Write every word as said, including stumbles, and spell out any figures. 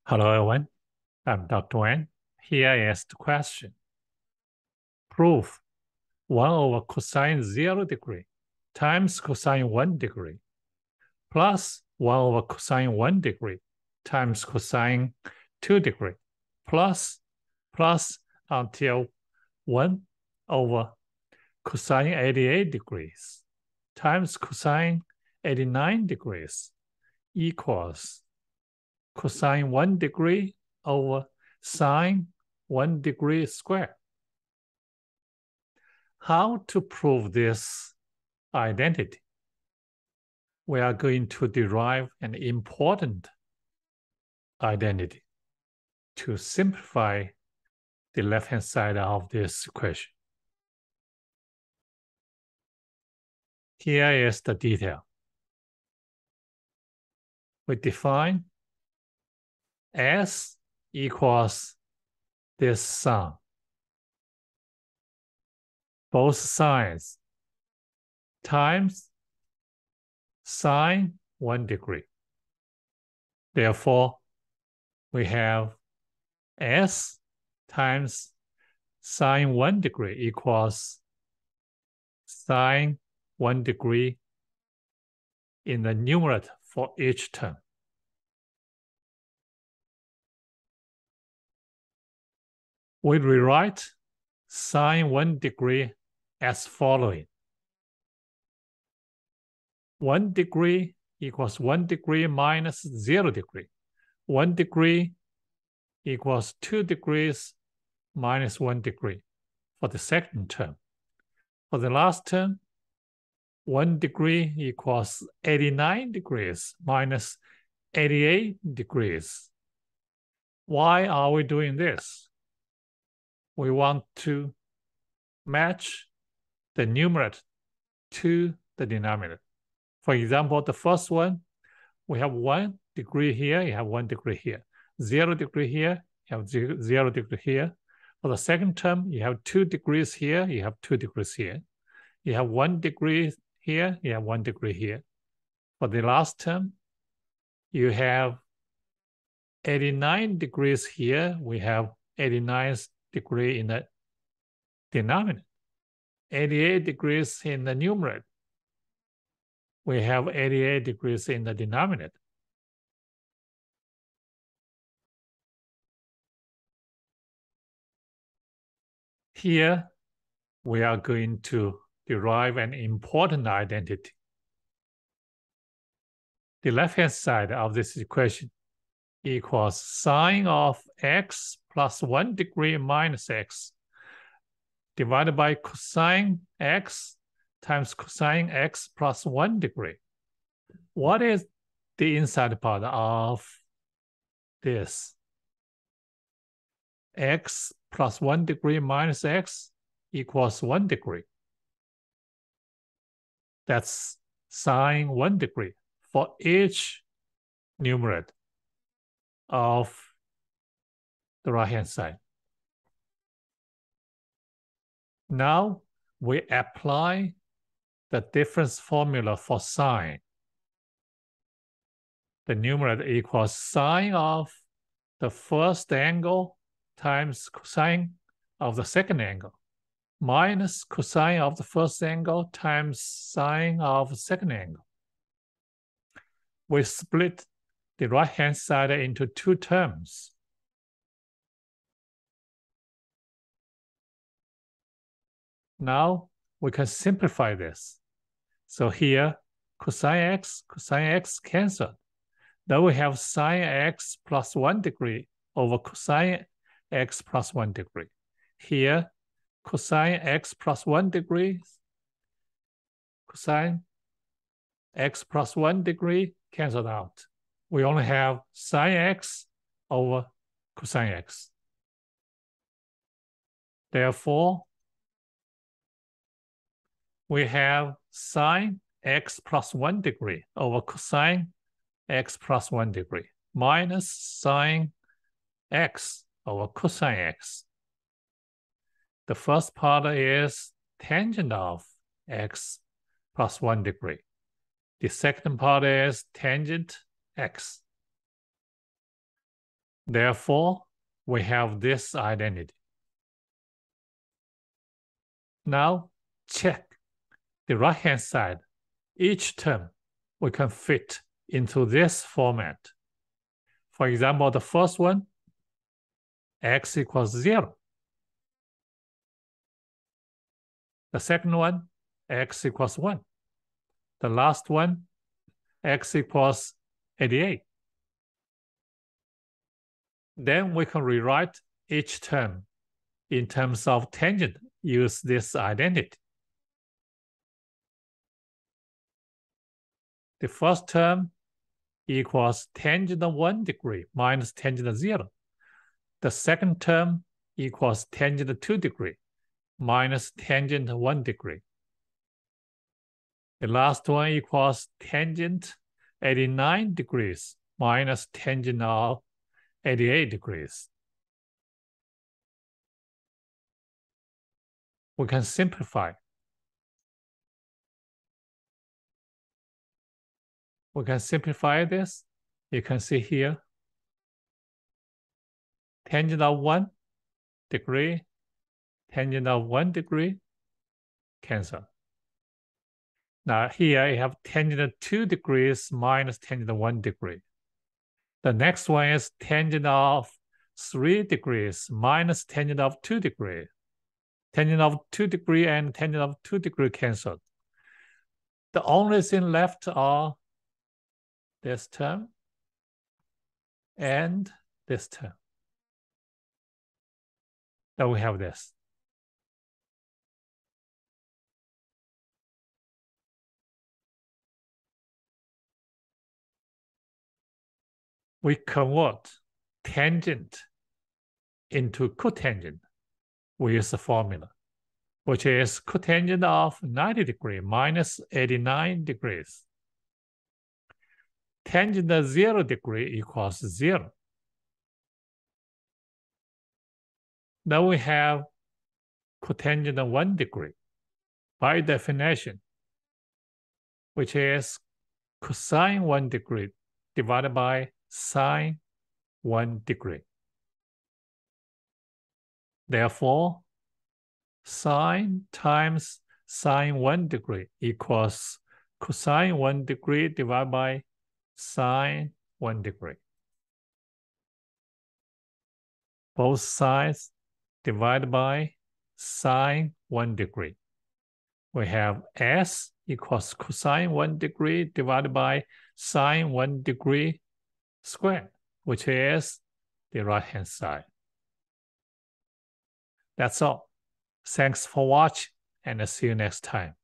Hello everyone, I'm Doctor Wang. Here is the question. Prove one over cosine zero degree times cosine one degree plus one over cosine one degree times cosine two degree plus plus until one over cosine eighty-eight degrees times cosine eighty-nine degrees equals cosine one degree over sine one degree squared. How to prove this identity? We are going to derive an important identity to simplify the left-hand side of this equation. Here is the detail. We define S equals this sum. Both sides times sine one degree. Therefore, we have S times sine one degree equals sine one degree in the numerator for each term. We rewrite sine one degree as following. one degree equals one degree minus zero degree. one degree equals two degrees minus one degree for the second term. For the last term, one degree equals eighty-nine degrees minus eighty-eight degrees. Why are we doing this? We want to match the numerator to the denominator. For example, the first one, we have one degree here, you have one degree here. Zero degree here, you have zero, zero degree here. For the second term, you have two degrees here, you have two degrees here. You have one degree here, you have one degree here. For the last term, you have eighty-nine degrees here, we have eighty-nine degree in the denominator. eighty-eight degrees in the numerator. We have eighty-eight degrees in the denominator. Here, we are going to derive an important identity. The left-hand side of this equation equals sine of x plus one degree minus x divided by cosine x times cosine x plus one degree. What is the inside part of this? X plus one degree minus x equals one degree. That's sine one degree for each numerator of the right-hand side. Now we apply the difference formula for sine. The numerator equals sine of the first angle times cosine of the second angle minus cosine of the first angle times sine of the second angle. We split the right-hand side into two terms. Now we can simplify this. So here, cosine x, cosine x cancelled. Then we have sine x plus one degree over cosine x plus one degree. Here, cosine x plus one degree, cosine x plus one degree canceled out. We only have sine x over cosine x. Therefore, we have sine x plus one degree over cosine x plus one degree minus sine x over cosine x. The first part is tangent of x plus one degree. The second part is tangent x. Therefore, we have this identity. Now, check the right-hand side. Each term we can fit into this format. For example, the first one, x equals zero. The second one, x equals one. The last one, x equals eighty-eight. Then we can rewrite each term in terms of tangent, use this identity. The first term equals tangent of one degree minus tangent of zero. The second term equals tangent of two degree minus tangent of one degree. The last one equals tangent eighty-nine degrees minus tangent of eighty-eight degrees. We can simplify. We can simplify this. You can see here, tangent of one degree, tangent of one degree, cancel. Now here you have tangent of two degrees minus tangent of one degree. The next one is tangent of three degrees minus tangent of two degree. Tangent of two degree and tangent of two degree canceled. The only thing left are this term and this term. Then we have this. We convert tangent into cotangent. We use the formula, which is cotangent of ninety degrees minus eighty-nine degrees. Tangent of zero degree equals zero. Now we have cotangent of one degree by definition, which is cosine one degree divided by sine one degree. Therefore, sine times sine one degree equals cosine one degree divided by sine one degree. Both sides divided by sine one degree. We have s equals cosine one degree divided by sine one degree squared, which is the right-hand side. That's all. Thanks for watching, and I'll see you next time.